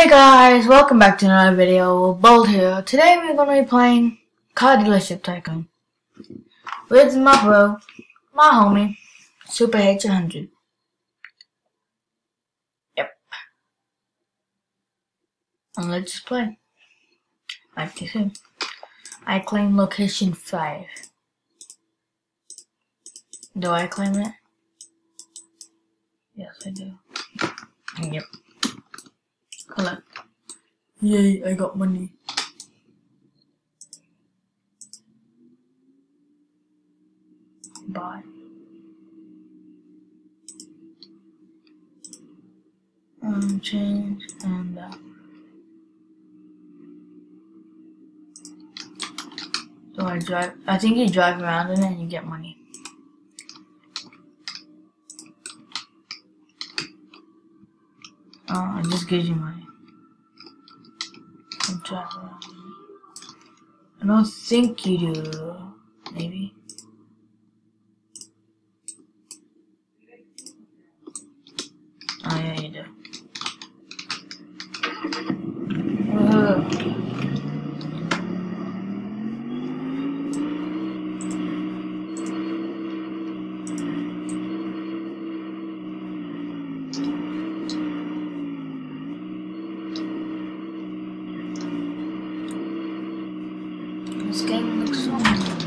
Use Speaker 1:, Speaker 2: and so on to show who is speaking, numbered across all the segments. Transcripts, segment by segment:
Speaker 1: Guys, welcome back to another video. Bold here. Today we're gonna be playing Car Dealership Tycoon with my bro, my homie, Super H100. Yep. And let's just play. Like this here. I claim location 5. Do I claim it? Yes, I do. Yep. Collect. Yay, I got money. Buy. Change and so I drive. I think you drive around in it and you get money. It just gives you money. Drive around. I don't think you do. Maybe. Oh yeah, you do. This game looks so nice.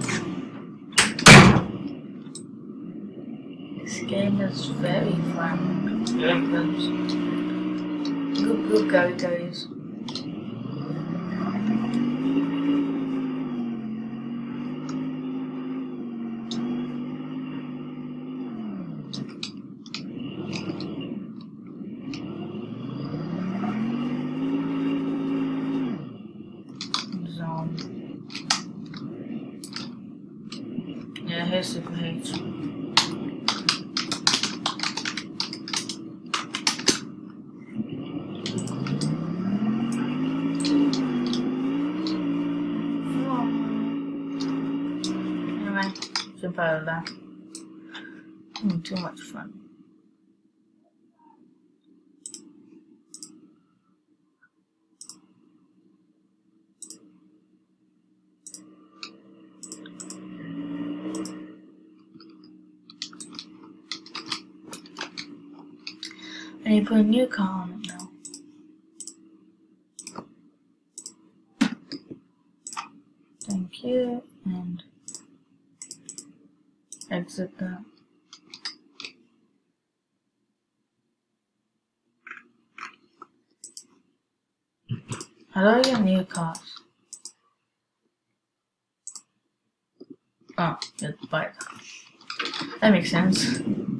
Speaker 1: This game is very fun. Good characters. Yeah, here's Super H. Anyway, jump out of that. Too much fun. And you put a new car on it now. Thank you, and exit that. How do I get new cars? Oh, it's buy it. That makes sense.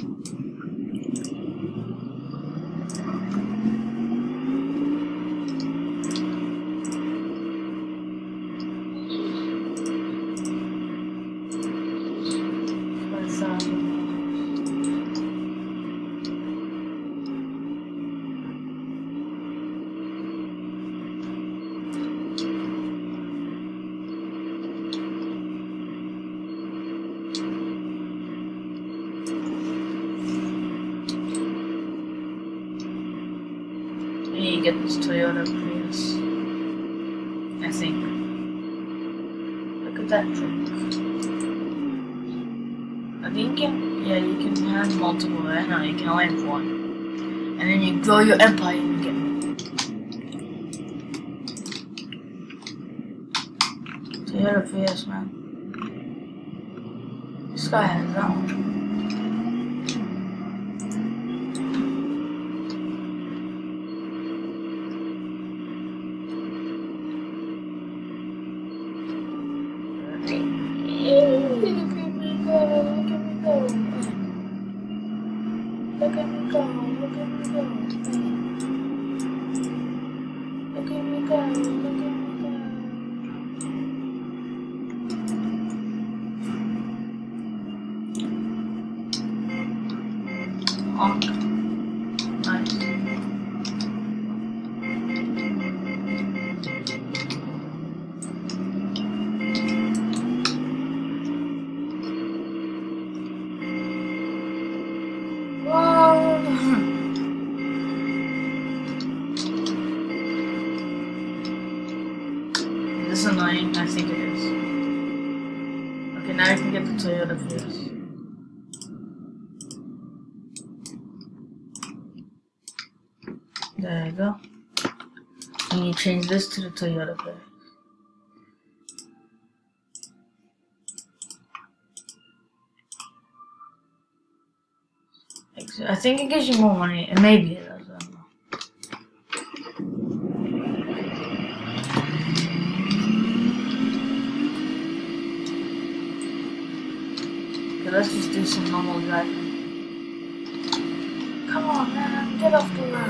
Speaker 1: You get this Toyota Prius, I think. Look at that truck. I think you can have multiple, right? No, you can only have one. And then you grow your empire and you get Toyota Prius, man. This guy has that one. Look at me go, look at me go. Look at me go, look at me go. annoying? I think it is. Okay, now you can get the Toyota Prius. There you go. And you change this to the Toyota Prius. I think it gives you more money, and maybe it does, I don't know. Okay, let's just do some normal driving. Come on, man, get off the road.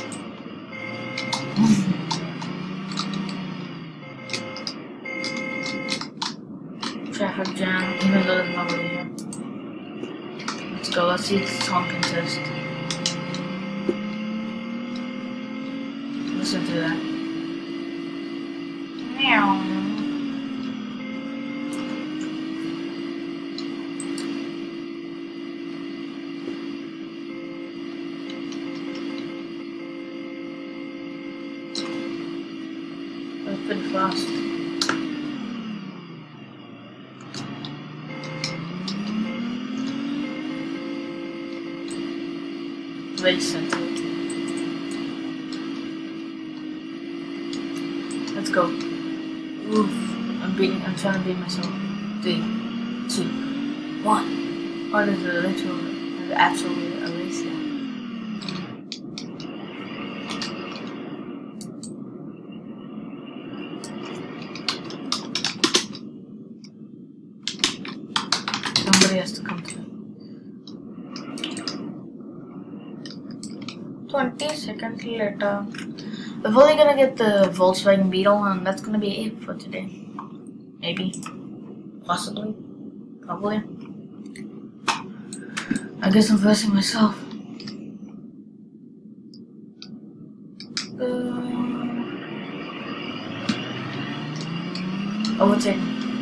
Speaker 1: Traffic jam, even though there's nobody here. Let's go, let's see this honking test. Listen to that. Meow. That's pretty fast. Race center. Let's go. Oof. I'm trying to beat myself. 3, 2, 1. Oh, there's a literal, there's actually a race here. Somebody has to come to it. 20 seconds later. We're probably gonna get the Volkswagen Beetle, and that's gonna be it for today. Maybe. Possibly. Probably. I guess I'm versing myself. Overtake.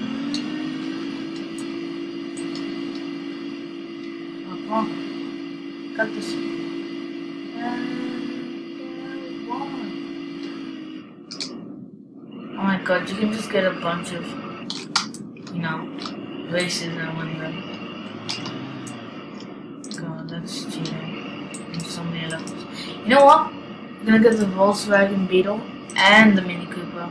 Speaker 1: Oh, got this. Oh my god, you can just get a bunch of, you know, races and win them. God, that's cheating. There's so many levels. You know what? I'm gonna get the Volkswagen Beetle and the Mini Cooper.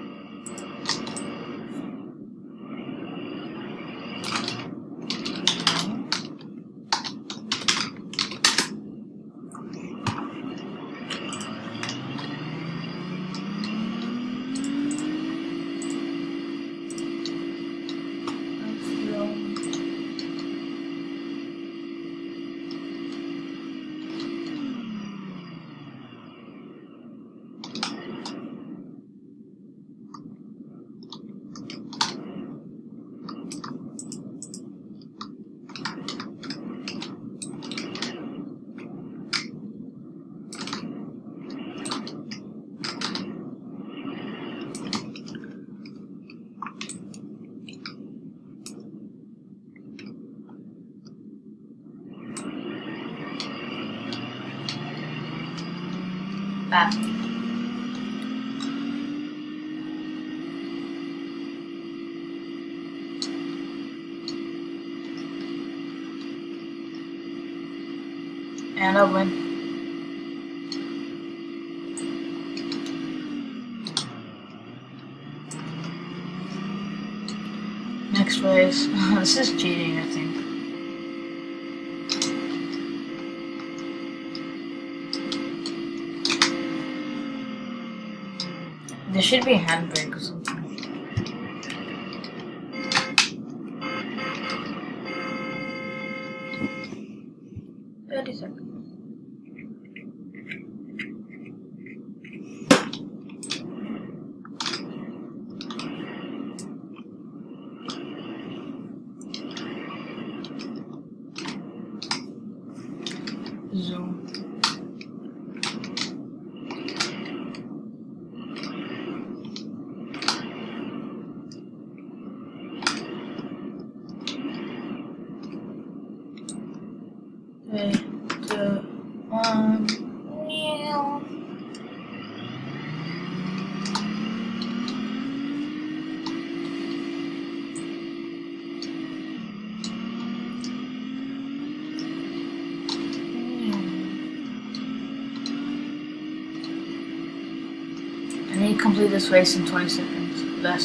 Speaker 1: That. And I win. Next race. This is cheating, I think. There should be a handbrake or something. Zoom. Three, 2, 1. complete this race in 20 seconds. Less.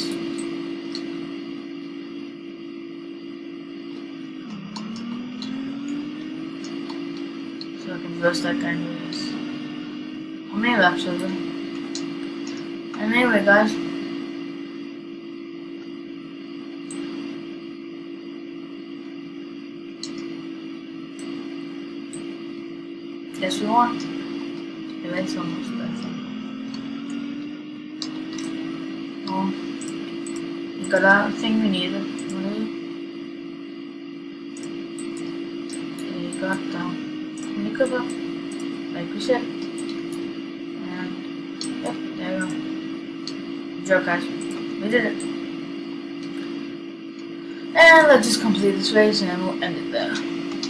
Speaker 1: So I can burst that guy into this. How many laps are there? And anyway, guys. Yes, we won. The race almost done. Oh, you got everything we needed. You got Nicoba, like we said. And yep, there we go. Good job, guys. We did it. And let's just complete this race and we'll end it there.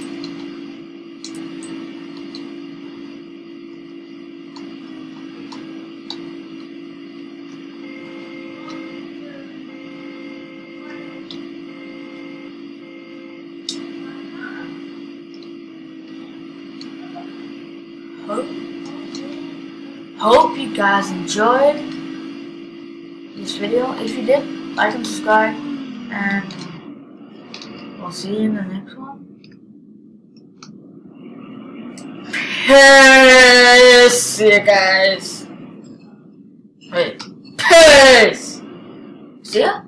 Speaker 1: Hope you guys enjoyed this video. If you did, like and subscribe, and we'll see you in the next one. Peace, see you guys. Wait, peace. See ya.